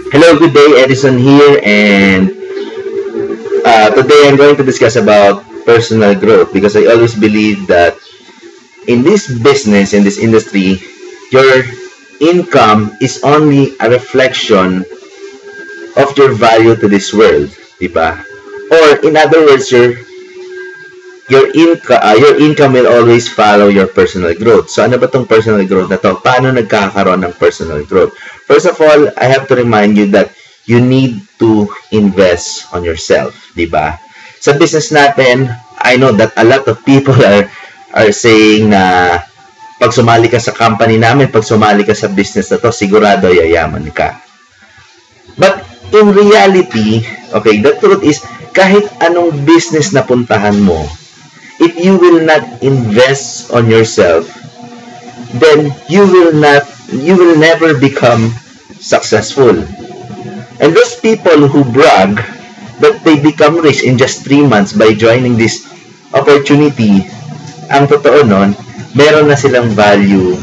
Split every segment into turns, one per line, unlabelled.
Hello, good day. Edison here, and today I'm going to discuss about personal growth because I always believe that in this business, in this industry, your income is only a reflection of your value to this world, diba? Or in other words, your income will always follow your personal growth. So ano ba tong personal growth na to? Paano nagkakaroon ng personal growth? First of all, I have to remind you that you need to invest on yourself, di ba? Sa business natin, I know that a lot of people are saying na pag sumali ka sa company namin, pag sumali ka sa business na to, sigurado yayaman ka. But in reality, okay, the truth is, kahit anong business na puntahan mo, if you will not invest on yourself, then you will never become successful. And those people who brag that they become rich in just 3 months by joining this opportunity, ang totoo nun, meron na silang value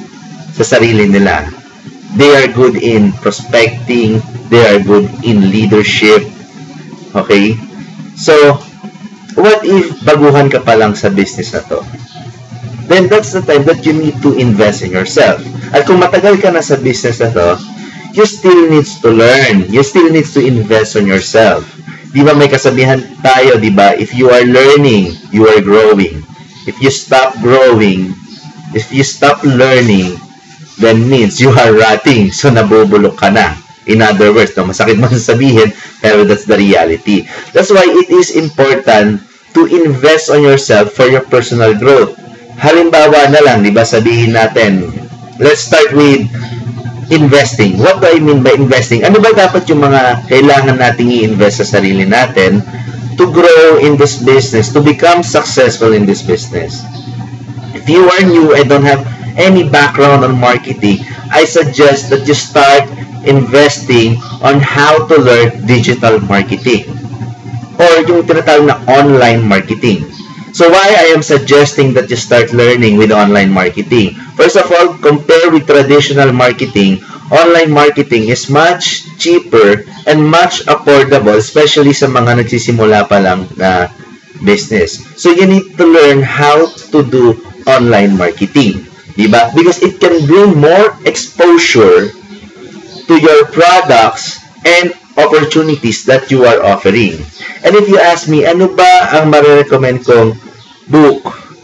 sa sarili nila. They are good in prospecting, they are good in leadership, okay? So, what if baguhan ka pa lang sa business na to? Then that's the time that you need to invest in yourself. At kung matagal ka na sa business na to, you still needs to learn. You still needs to invest on yourself. Di ba may kasabihan tayo, di ba? If you are learning, you are growing. If you stop growing, if you stop learning, then means you are rotting. So nabubulok ka na. In other words, no, masakit man sabihin, pero that's the reality. That's why it is important to invest on yourself for your personal growth. Halimbawa na lang, di ba, sabihin natin, let's start with investing. What do I mean by investing? Ano ba dapat yung mga kailangan nating i-invest sa sarili natin to grow in this business, to become successful in this business? If you are new and don't have any background on marketing, I suggest that you start investing on how to learn digital marketing or yung tinatawag na online marketing. So why I am suggesting that you start learning with online marketing? First of all, compare with traditional marketing. Online marketing is much cheaper and much affordable, especially sa mga nagsisimula pa lang na business. So you need to learn how to do online marketing, diba? Because it can bring more exposure to your products and opportunities that you are offering. And if you ask me, ano ba ang marirecommend kong book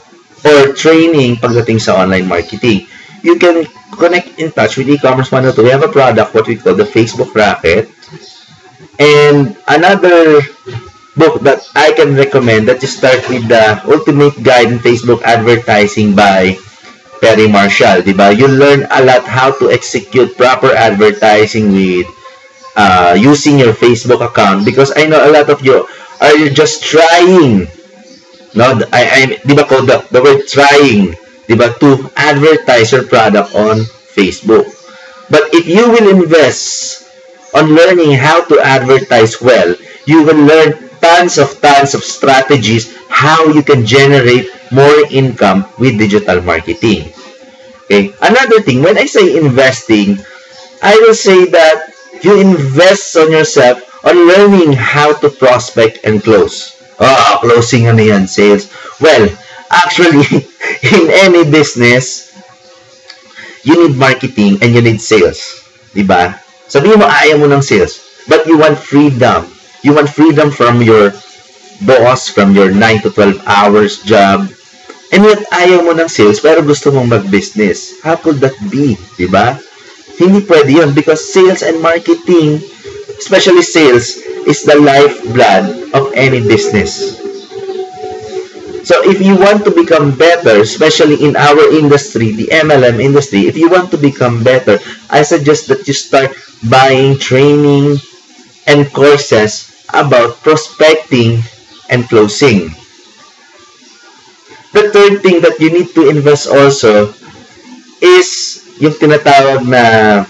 or training pagdating sa online marketing? You can connect in touch with e-commerce 102. We have a product, what we call the Facebook Rocket. And another book that I can recommend that you start with the Ultimate Guide in Facebook Advertising by Perry Marshall. Diba? You learn a lot how to execute proper advertising with using your Facebook account, because I know a lot of you are just trying, no, di ba called the word trying, di ba, to advertise your product on Facebook. But if you will invest on learning how to advertise well, you will learn tons of strategies how you can generate more income with digital marketing. Okay. Another thing, when I say investing, I will say that you invest on yourself on learning how to prospect and close. Closing ano yan, sales. Well, actually, in any business, you need marketing and you need sales. Diba? Sabihin mo, ayaw mo ng sales, but you want freedom. You want freedom from your boss, from your 9 to 12 hours job. And yet, ayaw mo ng sales, pero gusto mong mag-business. How could that be? Diba? Hindi pwede yun, because sales and marketing, especially sales, is the lifeblood of any business. So if you want to become better, especially in our industry, the MLM industry, if you want to become better, I suggest that you start buying training and courses about prospecting and closing. The third thing that you need to invest also is yung tinatawag na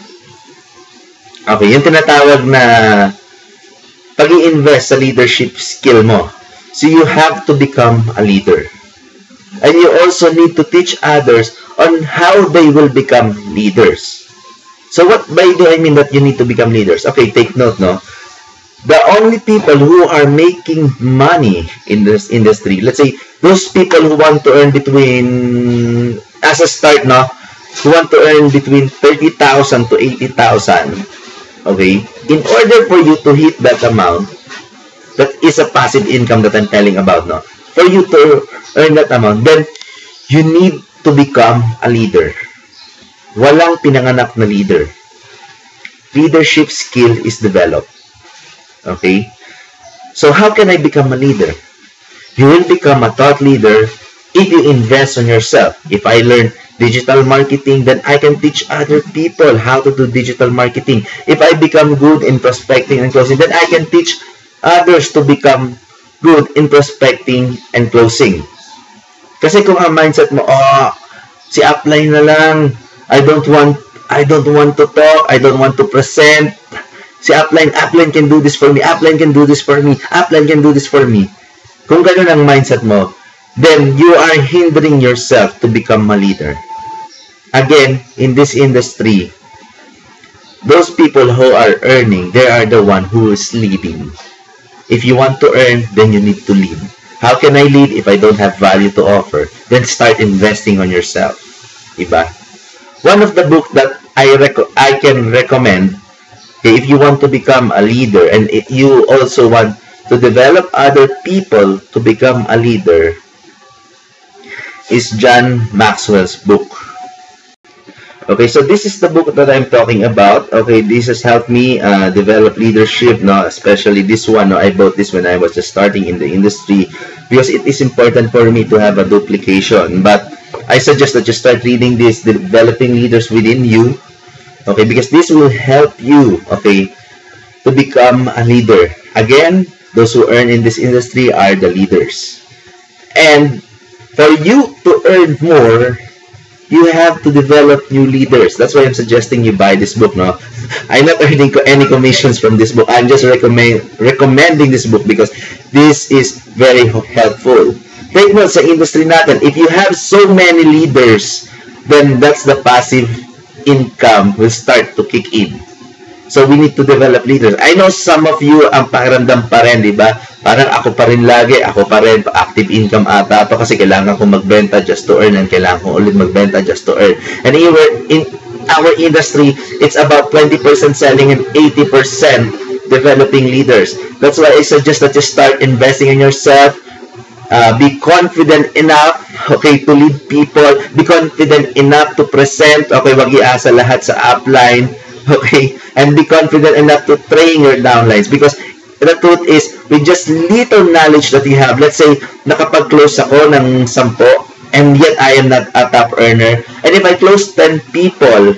pag-i-invest sa leadership skill mo. So you have to become a leader. And you also need to teach others on how they will become leaders. So what by do I mean that you need to become leaders? Okay, take note, no? The only people who are making money in this industry, let's say those people who want to earn between, as a start, no, who want to earn between 30,000 to 80,000, okay, in order for you to hit that amount, that is a passive income that I'm telling about, no, for you to earn that amount, then you need to become a leader. Walang pinanganak na leader. Leadership skill is developed. Okay? So how can I become a leader? You will become a thought leader if you invest on yourself. If I learn digital marketing, then I can teach other people how to do digital marketing. If I become good in prospecting and closing, then I can teach others to become good in prospecting and closing. Kasi kung ang mindset mo, si upline na lang, I don't want to talk, I don't want to present. Si upline can do this for me, upline can do this for me, upline can do this for me. Kung ganun ang mindset mo, then you are hindering yourself to become a leader. Again, in this industry, those people who are earning, they are the one who is leading. If you want to earn, then you need to lead. How can I lead if I don't have value to offer? Then start investing on yourself. Diba? One of the books that I can recommend, okay, if you want to become a leader and if you also want to develop other people to become a leader, is John Maxwell's book. Okay, so this is the book that I'm talking about. Okay, this has helped me develop leadership, no? Especially this one. No? I bought this when I was just starting in the industry because it is important for me to have a duplication. But I suggest that you start reading this, Developing Leaders Within You. Okay, because this will help you, okay, to become a leader. Again, those who earn in this industry are the leaders. And for you to earn more, you have to develop new leaders. That's why I'm suggesting you buy this book, no? I'm not earning any commissions from this book. I'm just recommending this book because this is very helpful. Take note sa industry natin, if you have so many leaders, then that's the passive income will start to kick in. So we need to develop leaders. I know some of you ang pakiramdam pa rin, di ba? Parang ako pa rin lagi, ako pa rin, active income ata ito kasi kailangan kong magbenta just to earn and kailangan kong ulit magbenta just to earn. And in our industry, it's about 20% selling and 80% developing leaders. That's why I suggest that you start investing in yourself. Be confident enough, okay, to lead people. Be confident enough to present. Okay, wag iasa lahat sa upline. Okay, and be confident enough to train your downlines because the truth is, with just little knowledge that you have, let's say, nakapag-close ako ng 10 and yet I am not a top earner. And if I close 10 people,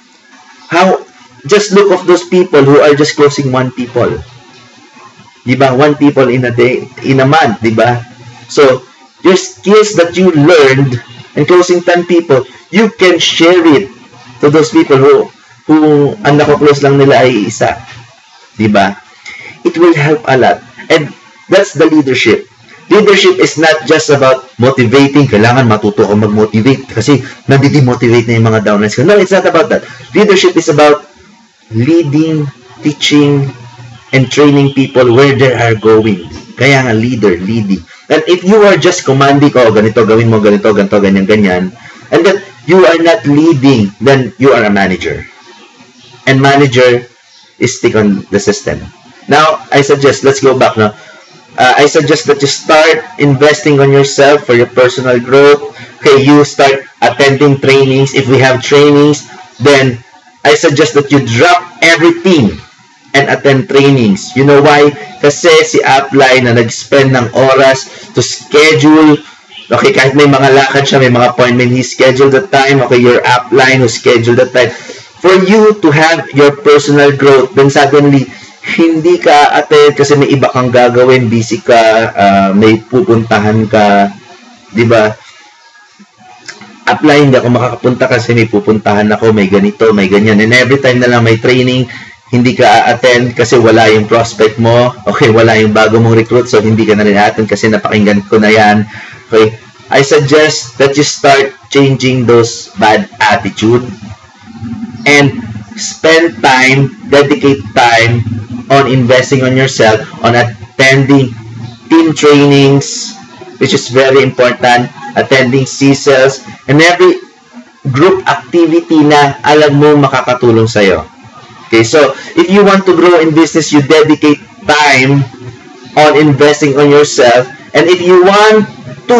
just look of those people who are just closing 1 people. Diba? 1 people in a day, in a month, diba? So, your skills that you learned in closing 10 people, you can share it to those people who ang nako-close lang nila ay isa. Diba? It will help a lot. And that's the leadership. Leadership is not just about motivating. Kailangan matuto ka mag-motivate kasi nadi-demotivate na yung mga downlines ko. No, it's not about that. Leadership is about leading, teaching, and training people where they are going. Kaya nga leader, leading. And if you are just commanding, ganito, gawin mo, ganito, ganito, ganyan, ganyan, and that you are not leading, then you are a manager. And manager is stick on the system. Now, I suggest, let's go back now. I suggest that you start investing on yourself for your personal growth. Okay, you start attending trainings. If we have trainings, then I suggest that you drop everything and attend trainings. You know why? Kasi si upline na nag-spend ng oras to schedule, okay, kahit may mga lakad siya, may mga appointment, he scheduled the time, okay, your upline who scheduled the time. For you to have your personal growth, then suddenly, hindi ka attend kasi may iba kang gagawin, busy ka, may pupuntahan ka, di ba? Upline, hindi ako makakapunta kasi may pupuntahan ako, may ganito, may ganyan. And every time na lang may training, hindi ka attend kasi wala yung prospect mo, okay, wala yung bago mong recruit, so hindi ka na rin attend kasi napakinggan ko na yan. Okay, I suggest that you start changing those bad attitude and spend time, dedicate time on investing on yourself, on attending team trainings, which is very important, attending CSELs, and every group activity na alam mo makakatulong sa'yo. Okay, so if you want to grow in business, you dedicate time on investing on yourself, and if you want to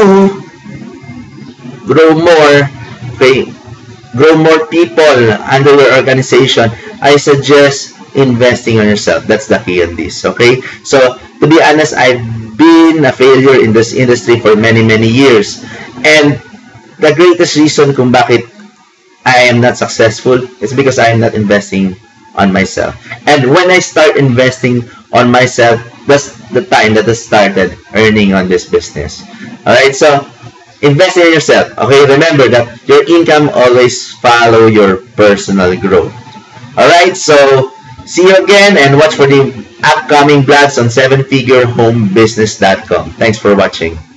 grow more, okay, grow more people under your organization, I suggest investing on yourself. That's the key on this. Okay, so to be honest, I've been a failure in this industry for many years, and the greatest reason kung bakit I am not successful is because I am not investing on myself. And when I start investing on myself, that's the time that I started earning on this business. Alright, so invest in yourself. Okay, remember that your income always follow your personal growth. Alright, so see you again and watch for the upcoming vlogs on 7figurehomebusiness.com. Thanks for watching.